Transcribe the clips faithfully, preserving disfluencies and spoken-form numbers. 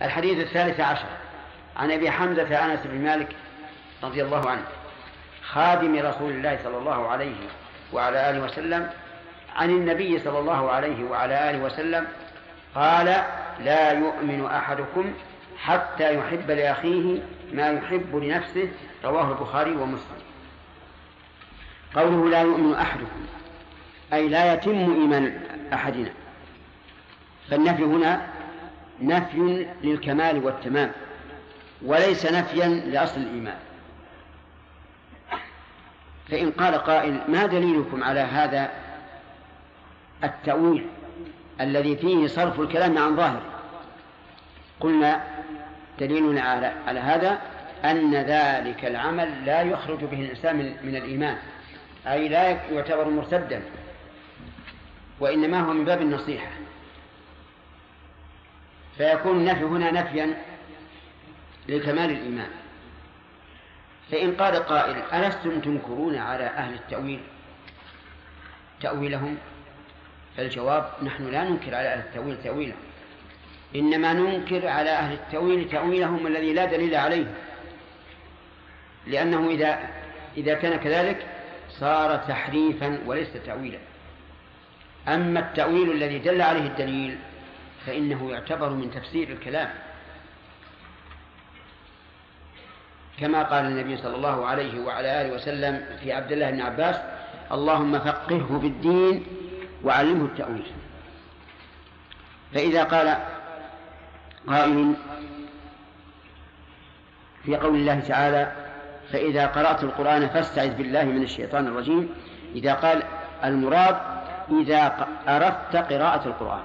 الحديث الثالث عشر عن أبي حمزة أنس بن مالك رضي الله عنه خادم رسول الله صلى الله عليه وعلى آله وسلم عن النبي صلى الله عليه وعلى آله وسلم قال: لا يؤمن أحدكم حتى يحب لأخيه ما يحب لنفسه. رواه البخاري ومسلم. قوله لا يؤمن أحدكم أي لا يتم إيمان أحدنا، فالنفي هنا نفي للكمال والتمام وليس نفيا لأصل الإيمان. فإن قال قائل: ما دليلكم على هذا التأويل الذي فيه صرف الكلام عن ظاهره؟ قلنا: دليلنا على, على هذا أن ذلك العمل لا يخرج به الإنسان من الإيمان، أي لا يعتبر مرتدا، وإنما هو من باب النصيحة، فيكون النفي هنا نفيا لكمال الإيمان. فإن قال قائل: ألستم تنكرون على أهل التأويل تأويلهم؟ فالجواب: نحن لا ننكر على أهل التأويل تأويلهم، إنما ننكر على أهل التأويل تأويلهم الذي لا دليل عليه، لأنه إذا, إذا كان كذلك صار تحريفا وليس تأويلا. أما التأويل الذي دل عليه الدليل فإنه يعتبر من تفسير الكلام، كما قال النبي صلى الله عليه وعلى آله وسلم في عبد الله بن عباس: اللهم فقهه بالدين وعلمه التأويل. فإذا قال قائل في قول الله تعالى: فإذا قرأت القرآن فاستعذ بالله من الشيطان الرجيم، إذا قال المراد إذا أردت قراءة القرآن،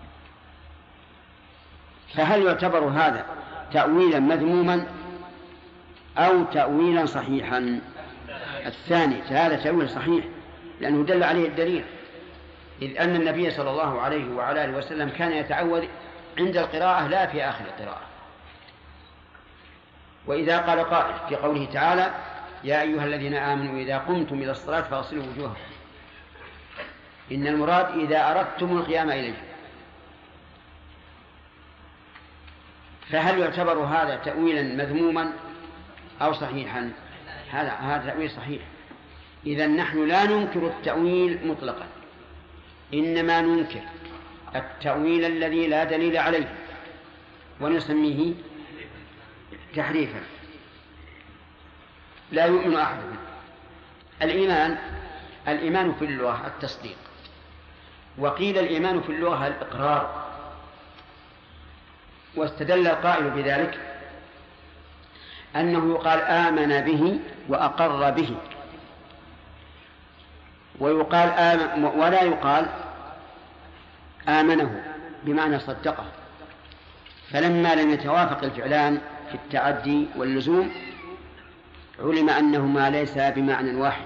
فهل يعتبر هذا تأويلا مذموما أو تأويلا صحيحا؟ الثاني، هذا تأويل صحيح لأنه دل عليه الدليل، إذ أن النبي صلى الله عليه وعلى آله وسلم كان يتعوذ عند القراءة لا في آخر القراءة. وإذا قال قائل في قوله تعالى: يا أيها الذين آمنوا إذا قمتم إلى الصلاة فاغسلوا وجوهكم، إن المراد إذا أردتم القيام إليه، فهل يعتبر هذا تأويلا مذموما أو صحيحا؟ هذا هذا تأويل صحيح. إذن نحن لا ننكر التأويل مطلقا، إنما ننكر التأويل الذي لا دليل عليه ونسميه تحريفا. لا يؤمن أحدهم. الإيمان الإيمان في اللغة التصديق، وقيل الإيمان في اللغة الإقرار، واستدل القائل بذلك أنه يقال آمن به وأقر به، ويقال آمن ولا يقال آمنه بمعنى صدقه، فلما لم يتوافق الفعلان في التعدي واللزوم علم أنهما ليس بمعنى واحد.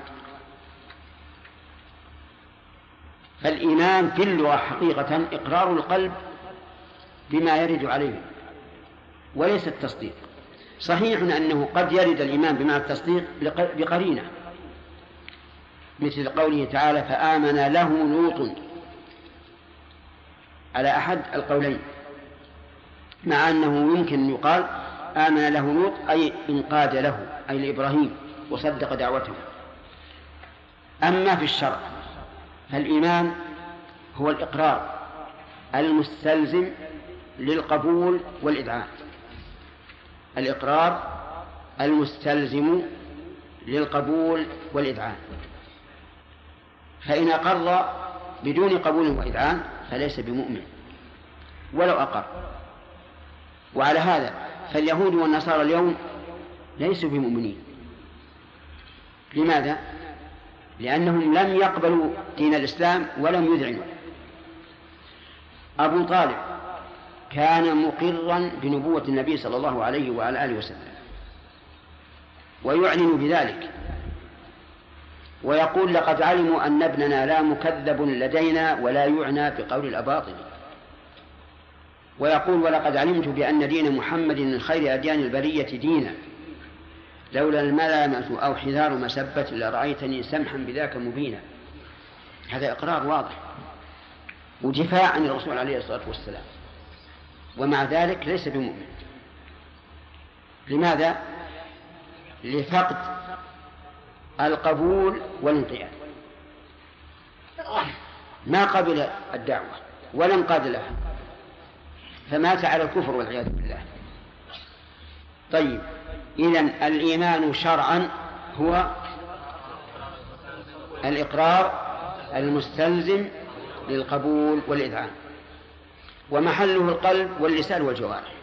فالإيمان في اللغة حقيقة إقرار القلب بما يرد عليه وليس التصديق. صحيح أنه قد يرد الإيمان بمعنى التصديق بقرينة، مثل قوله تعالى: فآمن له لوط، على أحد القولين، مع أنه يمكن أن يقال آمن له لوط أي انقاد له، أي لإبراهيم، وصدق دعوته. أما في الشرع فالإيمان هو الإقرار المستلزم للقبول والإذعان، الإقرار المستلزم للقبول والإذعان، فإن أقر بدون قبول وإذعان فليس بمؤمن ولو أقر. وعلى هذا فاليهود والنصارى اليوم ليسوا بمؤمنين. لماذا؟ لأنهم لم يقبلوا دين الإسلام ولم يذعنوا. أبو طالب كان مقرا بنبوة النبي صلى الله عليه وعلى آله وسلم ويعلن بذلك، ويقول: لقد علموا أن ابننا لا مكذب لدينا ولا يعنى بقول الأباطل. ويقول: ولقد علمت بأن دين محمد من خير أديان البرية دينا، لولا الملامة أو حذار مسبة لرأيتني سمحا بذاك مبينا. هذا إقرار واضح ودفاع عن الرسول عليه الصلاة والسلام. ومع ذلك ليس بمؤمن. لماذا؟ لفقد القبول والانقياد، ما قبل الدعوة ولا انقاد لها، فمات على الكفر والعياذ بالله. طيب، إذن الإيمان شرعا هو الإقرار المستلزم للقبول والإذعان، ومحله القلب واللسان والجوارح.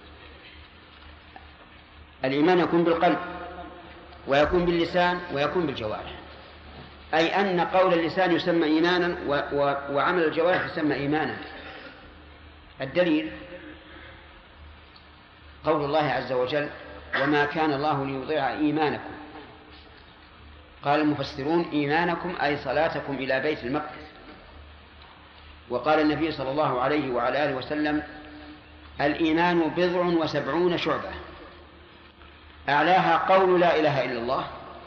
الإيمان يكون بالقلب ويكون باللسان ويكون بالجوارح، أي أن قول اللسان يسمى إيمانا وعمل الجوارح يسمى إيمانا. الدليل قول الله عز وجل: وما كان الله ليضيع إيمانكم. قال المفسرون: إيمانكم أي صلاتكم إلى بيت المقدس. وقال النبي صلى الله عليه وعلى آله وسلم: الإيمان بضع وسبعون شعبة، أعلاها قول لا إله إلا الله،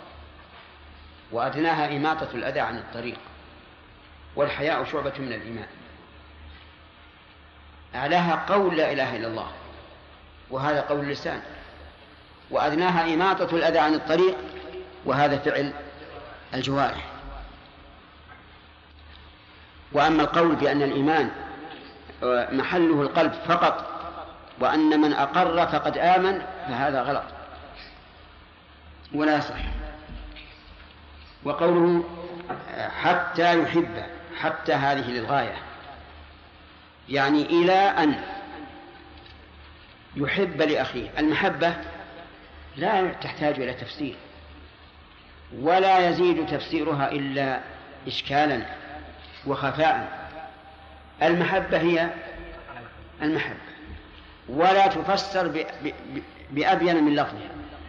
وأدناها إماطة الأذى عن الطريق، والحياء شعبة من الإيمان. أعلاها قول لا إله إلا الله، وهذا قول اللسان، وأدناها إماطة الأذى عن الطريق، وهذا فعل الجوارح. وأما القول بأن الإيمان محله القلب فقط، وأن من أقر فقد آمن، فهذا غلط ولا صح. وقوله حتى يحب، حتى هذه للغاية، يعني إلى أن يحب لأخيه. المحبة لا تحتاج إلى تفسير، ولا يزيد تفسيرها إلا إشكالا وخفاء. المحبة هي المحبة، ولا تفسر بأبين من لفظها.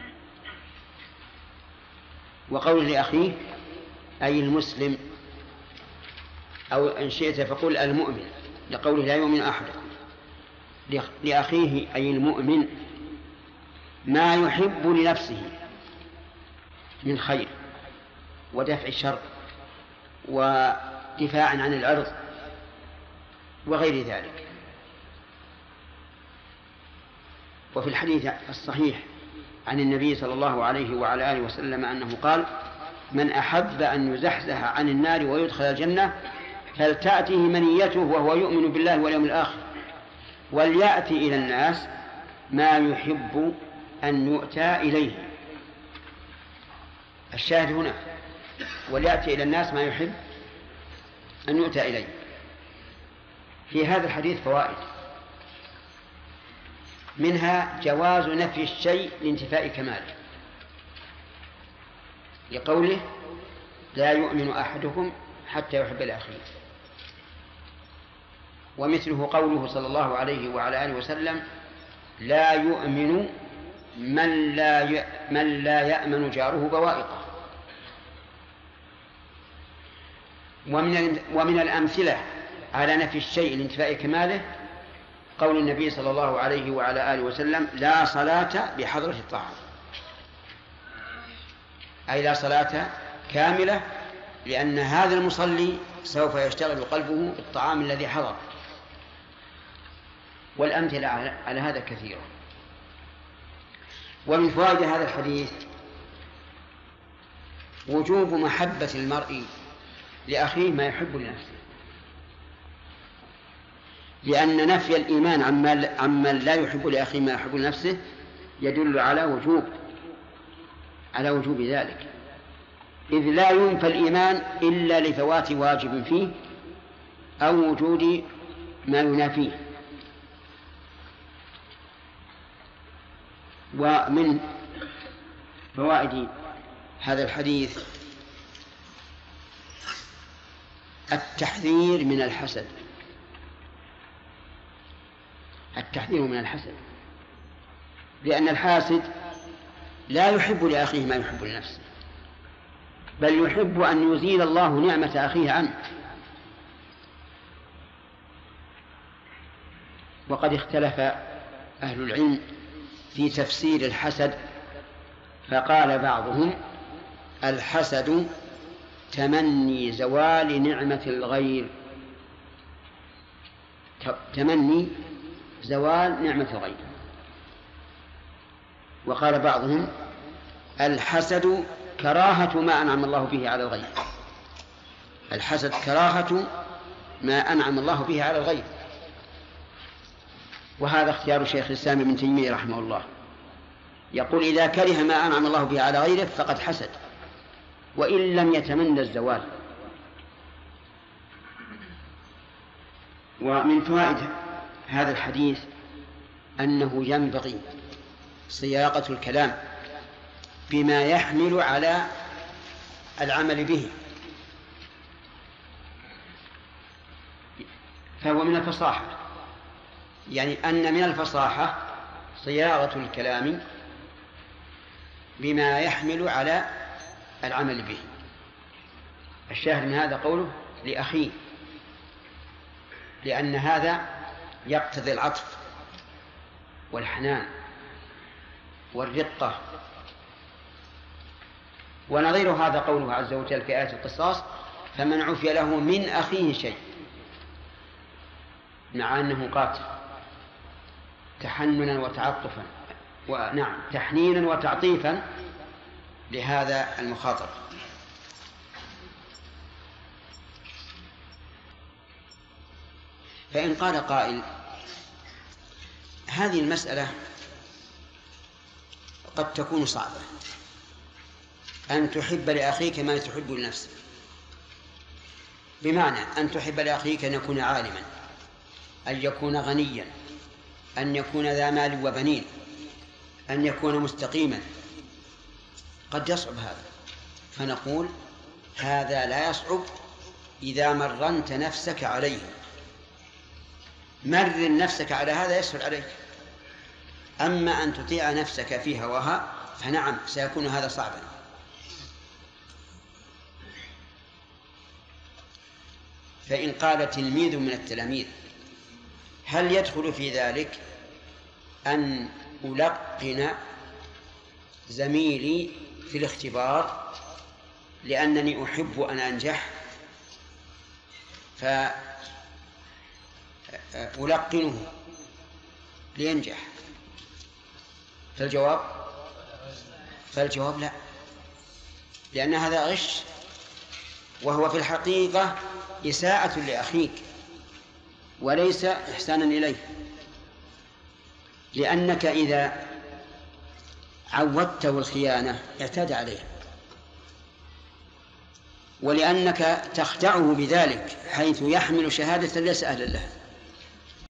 وقول لأخيه أي المسلم، أو إن شئت فقل المؤمن، لقوله لا يؤمن أحدكم. لأخيه أي المؤمن ما يحب لنفسه من خير ودفع الشر ودفاع عن العرض وغير ذلك. وفي الحديث الصحيح عن النبي صلى الله عليه وعلى آله وسلم أنه قال: من أحب أن يزحزح عن النار ويدخل الجنة فلتأته منيته وهو يؤمن بالله واليوم الآخر، وليأتي إلى الناس ما يحب أن يؤتى إليه. الشاهد هنا: وليأتي إلى الناس ما يحب أن يؤتى إليه. في هذا الحديث فوائد، منها جواز نفي الشيء لانتفاء كماله، لقوله لا يؤمن أحدكم حتى يحب لأخيه. ومثله قوله صلى الله عليه وعلى آله وسلم: لا يؤمن من لا ي... من لا يأمن جاره بوائقه. ومن ومن الأمثلة على نفي الشيء لانتفاء كماله قول النبي صلى الله عليه وعلى آله وسلم: لا صلاة بحضرة الطعام، أي لا صلاة كاملة، لأن هذا المصلي سوف يشتغل قلبه بالطعام الذي حضر. والأمثلة على هذا كثيرة. ومن فوائد هذا الحديث وجوب محبة المرء لأخيه ما يحب لنفسه، لأن نفي الإيمان عمن لا يحب لأخيه ما يحب لنفسه يدل على وجوب على وجوب ذلك، إذ لا ينفى الإيمان إلا لفوات واجب فيه أو وجود ما ينافيه. ومن فوائد هذا الحديث التحذير من الحسد، التحذير من الحسد، لأن الحاسد لا يحب لأخيه ما يحب لنفسه، بل يحب أن يزيل الله نعمة أخيه عنه. وقد اختلف أهل العلم في تفسير الحسد، فقال بعضهم: الحسد تمني زوال نعمة الغير، تمني زوال نعمة الغير. وقال بعضهم الحسد كراهة ما أنعم الله به على الغير. الحسد كراهة ما أنعم الله به على الغير، وهذا اختيار شيخ الإسلام ابن تيمية رحمه الله، يقول إذا كره ما أنعم الله به على غيره فقد حسد وإن لم يتمنى الزوال. ومن فوائد هذا الحديث أنه ينبغي صياغة الكلام بما يحمل على العمل به، فهو من الفصاحة، يعني أن من الفصاحة صياغة الكلام بما يحمل على العمل به. الشاهد من هذا قوله لأخيه، لأن هذا يقتضي العطف والحنان والرقة. ونظير هذا قوله عز وجل في آية القصاص فمن عفي له من أخيه شيء، مع أنه قاتل تحننا وتعطفا ونعم تحنينا وتعطيفا لهذا المخاطب. فإن قال قائل هذه المسألة قد تكون صعبة، أن تحب لأخيك ما تحب لنفسك، بمعنى أن تحب لأخيك أن يكون عالما، أن يكون غنيا، أن يكون ذا مال وبنين، أن يكون مستقيما، قد يصعب هذا. فنقول هذا لا يصعب إذا مرنت نفسك عليه. مرن نفسك على هذا يسهل عليك. أما أن تطيع نفسك في هواها فنعم سيكون هذا صعبا. فإن قال تلميذ من التلاميذ هل يدخل في ذلك أن ألقن زميلي في الاختبار لأنني أحب أن أنجح فألقنه لينجح؟ فالجواب فالجواب لا، لأن هذا غش، وهو في الحقيقة إساءة لأخيك وليس إحسانا إليه، لأنك إذا عودته الخيانة اعتاد عليه، ولأنك تخدعه بذلك حيث يحمل شهادة ليس أهلا لها.